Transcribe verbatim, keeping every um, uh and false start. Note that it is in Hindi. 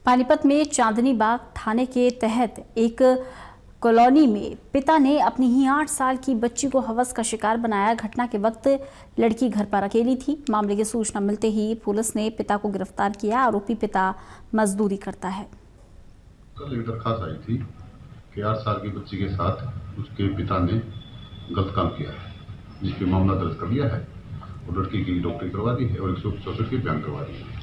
पानीपत में चांदनी बाग थाने के तहत एक कॉलोनी में पिता ने अपनी ही आठ साल की बच्ची को हवस का शिकार बनाया। घटना के वक्त लड़की घर पर अकेली थी। मामले की सूचना मिलते ही पुलिस ने पिता को गिरफ्तार किया। आरोपी पिता मजदूरी करता है। कल एक दरखास्त आई थी कि आठ साल की बच्ची के साथ उसके पिता ने गलत काम किया है, जिस पे मामला दर्ज कर लिया है और लड़की की डॉक्टरी करवा दी है और एक सौ चौसठ की बयान करवा दी है।